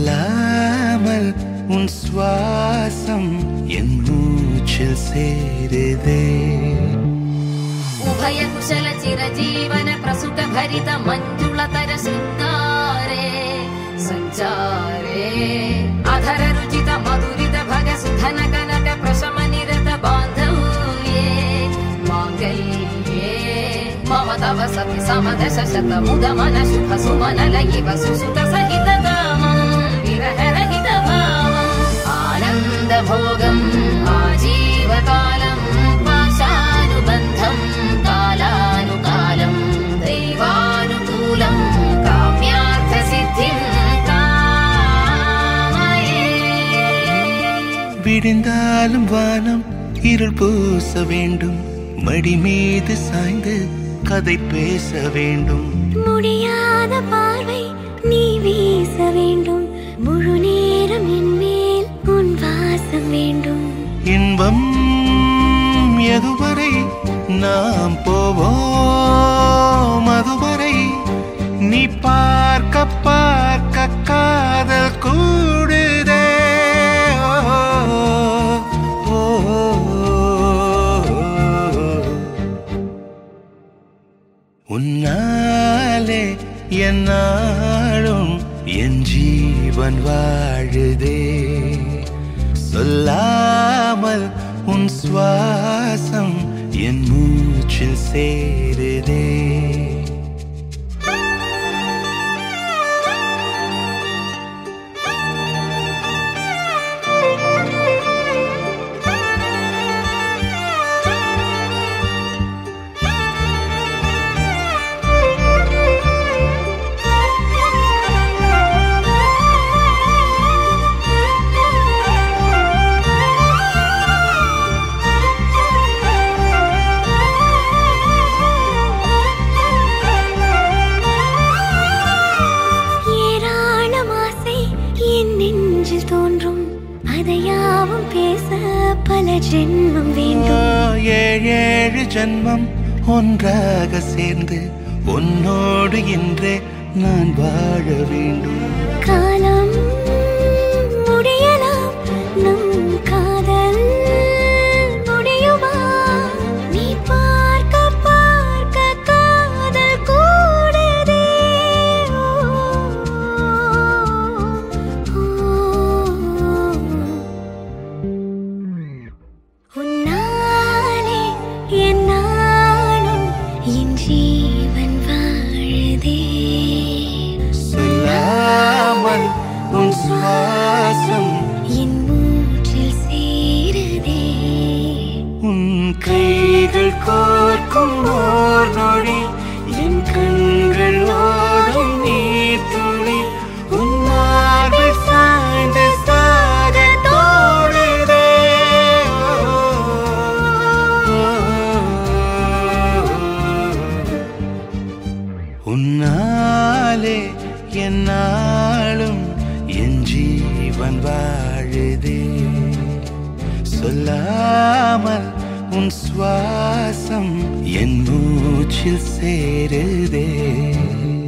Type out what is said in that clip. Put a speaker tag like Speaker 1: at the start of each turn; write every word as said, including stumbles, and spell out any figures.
Speaker 1: சொல்லாமல் உன் சுவாசம் என் மூச்சில் சேருதே.
Speaker 2: உபய குஷல சிரஜீவன பிரசுக பரித மஞ்சுளதர சிங்காரே சஞ்சாரே அதர ருச்சித மதுரித भग सुधन कनक प्रशम निरत बांधव्ये मांगल्ये मम तव सति समदश शत मुद मन शुभ सुमन लयिव सुसुत सहित कामं विरह रहित भावं आनंद भोगं आजीवकालं पाशानुबन्धं कालानुकालं दैवानुकूलं काम्यार्थ सिद्धिं
Speaker 1: விடிந்தாலும் வானம் இருள் பூச வேண்டும், மடி மீது சாய்ந்து கதை பேச வேண்டும்.
Speaker 3: முடியாத பார்வை நீ வீச வேண்டும், முழு நேரம் என் மேல் உன் வாசம் வேண்டும்.
Speaker 1: இன்பம் எதுவரை நாம் போவோம் அதுவரை நீ பார்க்க பார்க்க காதல் கூடுதே. உன்னாலே என்னாலும் என் ஜீவன் வாழுதே. சொல்லாமல் உன் சுவாசம் என் மூச்சில் சேருதே.
Speaker 3: ஜென்மம் வேண்டும்,
Speaker 1: ஏழேழு ஜென்மம் ஒன்றாக சேர்ந்து உன்னோடு இன்றே நான் வாழ வேண்டும்.
Speaker 3: காலம் முடியலாம் நம் காதல் முடியுமா, நீ பார்க்க பார்க்க காதல் கூடுதே. உன்னாலே என்னாலும் என் ஜீவன் வாழுதே.
Speaker 1: சொல்லாமல் உன் சுவாசம்
Speaker 3: என் மூச்சில் சேருதே.
Speaker 1: உன் கைகள் கோர்க்கும் ஓர் நொடி என் கண்கள் ஓடும் நீர் துளி உன் மார்பில் சாய்ந்து சாக தோடுதே. உன்னாலே என்னாலும் என் ஜீவன் வாழுதே. சொல்லாமல் உன் சுவாசம் என் மூச்சில் சேருதே.